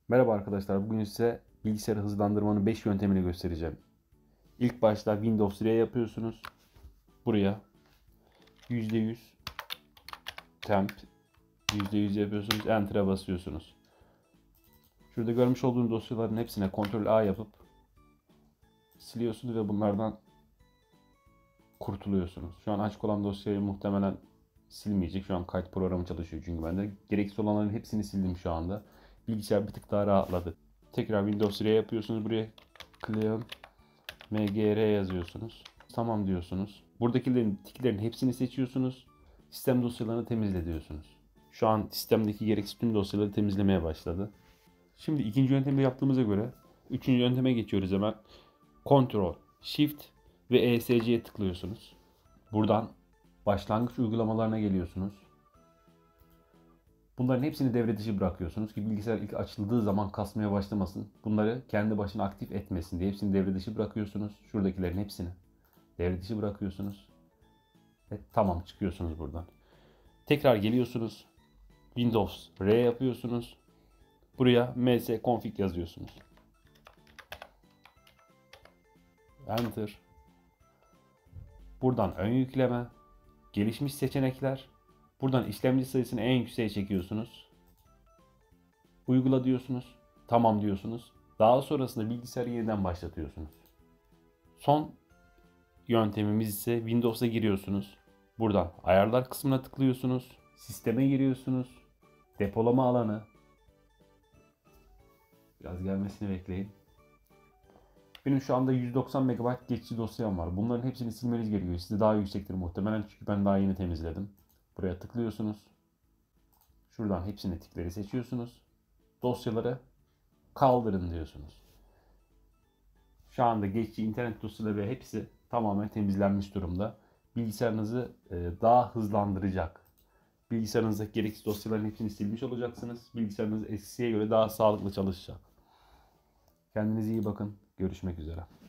Merhaba arkadaşlar. Bugün size bilgisayarı hızlandırmanın 5 yöntemini göstereceğim. İlk başta Windows R yapıyorsunuz. Buraya %100 temp %100 yapıyorsunuz. Enter'a basıyorsunuz. Şurada görmüş olduğunuz dosyaların hepsine Ctrl A yapıp siliyorsunuz ve bunlardan kurtuluyorsunuz. Şu an açık olan dosyayı muhtemelen silmeyecek. Şu an kayıt programı çalışıyor çünkü bende. Gereksiz olanların hepsini sildim şu anda. Bilgisayar bir tık daha rahatladı. Tekrar Windows R yapıyorsunuz. Buraya Clean mgr yazıyorsunuz. Tamam diyorsunuz. Buradakilerin tiklerin hepsini seçiyorsunuz. Sistem dosyalarını temizle diyorsunuz. Şu an sistemdeki gereksiz tüm dosyaları temizlemeye başladı. Şimdi ikinci yöntemi yaptığımıza göre üçüncü yönteme geçiyoruz hemen. Ctrl, Shift ve ESC'ye tıklıyorsunuz. Buradan başlangıç uygulamalarına geliyorsunuz. Bunların hepsini devre dışı bırakıyorsunuz ki bilgisayar ilk açıldığı zaman kasmaya başlamasın. Bunları kendi başına aktif etmesin diye hepsini devre dışı bırakıyorsunuz. Şuradakilerin hepsini devre dışı bırakıyorsunuz. Ve tamam çıkıyorsunuz buradan. Tekrar geliyorsunuz. Windows R yapıyorsunuz. Buraya msconfig yazıyorsunuz. Enter. Buradan ön yükleme, gelişmiş seçenekler. Buradan işlemci sayısını en yükseğe çekiyorsunuz. Uygula diyorsunuz. Tamam diyorsunuz. Daha sonrasında bilgisayarı yeniden başlatıyorsunuz. Son yöntemimiz ise Windows'a giriyorsunuz. Buradan ayarlar kısmına tıklıyorsunuz. Sisteme giriyorsunuz. Depolama alanı. Biraz gelmesini bekleyin. Benim şu anda 190 MB geçici dosyam var. Bunların hepsini silmeniz gerekiyor. Sizde daha yüksektir muhtemelen çünkü ben daha yeni temizledim. Buraya tıklıyorsunuz. Şuradan hepsini tikleri seçiyorsunuz. Dosyaları kaldırın diyorsunuz. Şu anda geçici internet dosyaları ve hepsi tamamen temizlenmiş durumda. Bilgisayarınızı daha hızlandıracak. Bilgisayarınızdaki gereksiz dosyaların hepsini silmiş olacaksınız. Bilgisayarınız eskisiye göre daha sağlıklı çalışacak. Kendinize iyi bakın. Görüşmek üzere.